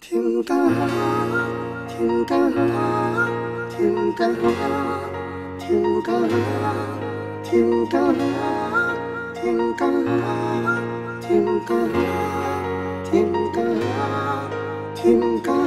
听歌，听歌，听歌，听歌，听歌，听歌，听歌，听歌，听歌。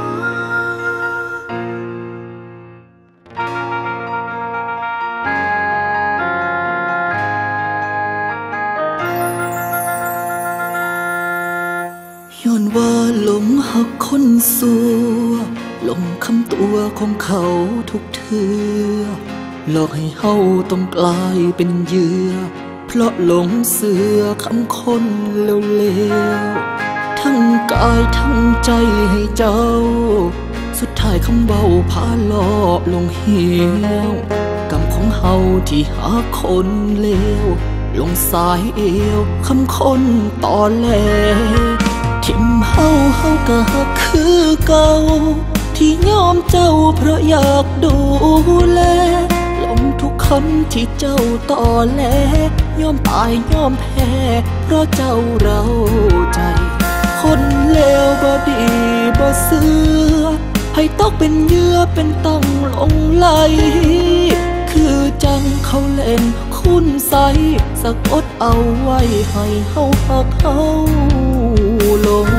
ย้อนว่าหลงหักคนสัวหลงคำตัวของเขาทุกเทือหลอกให้เฮาต้องกลายเป็นเหยื่อเพราะหลงเสือคำคนเลวๆทั้งกายทั้งใจให้เจ้าสุดท้ายคำเบาพาหลอกลงเหี่ยวกรรมของเฮาที่หาคนเลวลงสายเอวคำคนต่อแหลทิมเฮาก็หักคือเก่าที่ยอมเจ้าเพราะอยากดูแลลงทุกคำที่เจ้าต่อแลยอมตายยอมแพ้เพราะเจ้าเราใจคนเลวบ่ดีบ่เสือให้ตกเป็นเหยื่อเป็นต้องลงไหลคือจังเขาเล่นคุณใสสะกดเอาไว้ให้เฮาหักเฮาลง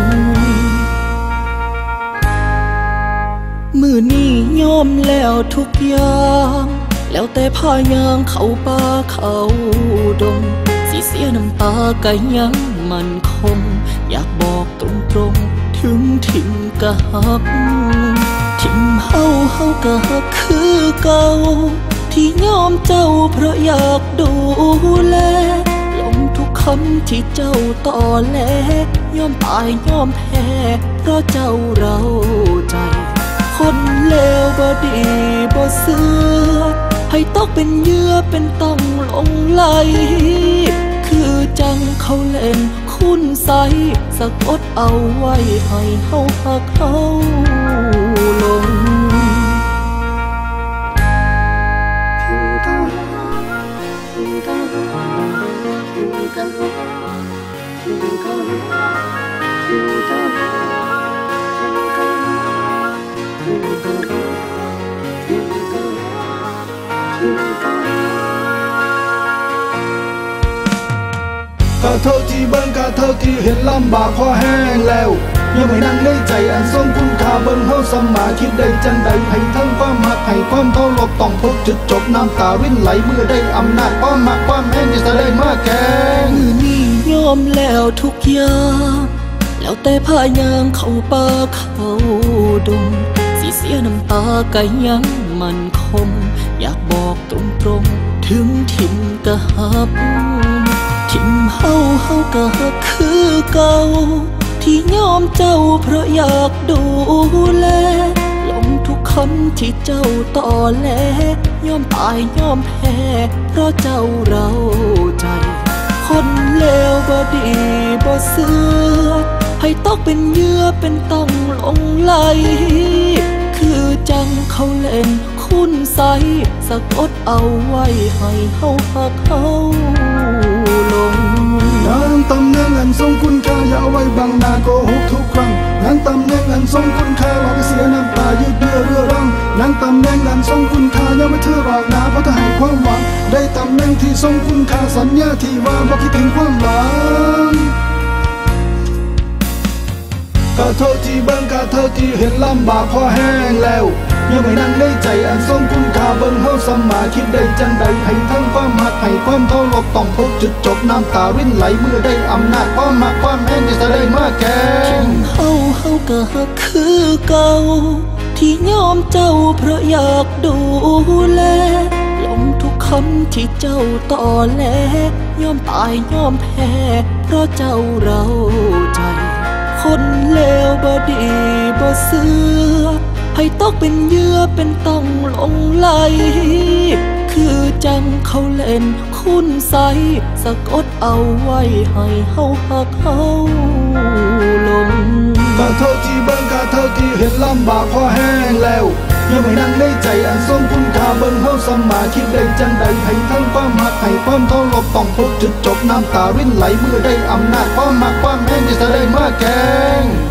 มือนี้ยอมแล้วทุกอย่างแล้วแต่พายางเขาป่าเขาดงสิเสียน้ำตาก็ยังมันคงอยากบอกตรงๆถึงทิมก็หักทิมเฮาก็หักคือเก่าที่ยอมเจ้าเพราะอยากดูแลลงทุกคำที่เจ้าต่อแลยอมตายยอมแพ้เพราะเจ้าเราใจคนเลวบ่ดีบ่เสือให้ตกเป็นเหยื่อเป็นต้องลงไหลคือจังเขาเล่นคุณใสสะกดเอาไว้ให้เฮาหักเฮาลงกะเท่าที่เบิ่งกะเท่าที่เห็นลำบากพอแห้งแล้วยังไม่นั่งในใจอันทรงคุณค่าเบิ่งเฮาสมาคิดได้จังใดให้ทั้งความหักให้ความเคารพต้องพบจุดจบน้ำตารินไหลเมื่อได้อำนาจความหักความแห้งจะแสดงมาแกงมือนี้ยอมแล้วทุกอย่างแล้วแต่พายางเขาป่าเขาดงสิเสียน้ำตาก็ยังมันคงอยากบอกตรงๆถึงทิมก็หักทิมเฮาก็หักคือเก่าที่ยอมเจ้าเพราะอยากดูแลลงทุกคำที่เจ้าต่อแลยอมตายยอมแพ้เพราะเจ้าเราใจคนเลวบ่ดีบ่เสือให้ตกเป็นเหยื่อเป็นต้องลงไหลคือจังเขาเล่นคุณใสสะกดเอาไว้ให้เฮาหักเฮาลงงานตำแหน่งอันทรงคุณค่าอย่าเอาไว้บังหน้าโกหกทุกครั้งงานตำแหน่งอันทรงคุณค่าหลอกให้เสียน้ำตายืดเยื้อเรื้อรังงานตำแหน่งอันทรงคุณค่าอย่าไม่ถือหลอกหนาเพราะถ้าให้ความหวังได้ตำแหน่งที่ทรงคุณค่าสัญญาที่ว่าบ่คิดถึงความหลังกะเท่าที่เบิ่งกะเท่าที่เห็นลำบากพอแห้งแล้วยังไม่นั่งในใจอันทรงคุณค่าเบิ่งเฮาสมาคิดได้จังใดให้ทั้งความหักให้ความเคารพต้องพบจุดจบน้ำตารินไหลเมื่อได้อำนาจความหักความแห้งจะแสดงมาแกงเฮาก็หักคือเก่าที่ยอมเจ้าเพราะอยากดูแลลงทุกคำที่เจ้าต่อแลยอมตายยอมแพ้เพราะเจ้าเราใจคนเลวบ่ดีบ่เสือให้ตกเป็นเหยื่อเป็นต้องลงไหลคือจังเขาเล่นคุณใสสะกดเอาไว้ให้เฮาหักเฮาลงกะเท่าที่เบิ่งกะเท่าที่เห็นลำบากพอแห้งแล้วยังไม่นั่งในใจอันทรงคุณค่าเบิ่งเฮาสมาคิดได้จังใดให้ทั้งความหักให้ความเคารพต้องพบจุดจบน้ำตารินไหลเมื่อได้อำนาจความหักความแห้งจะแสดงมาแกง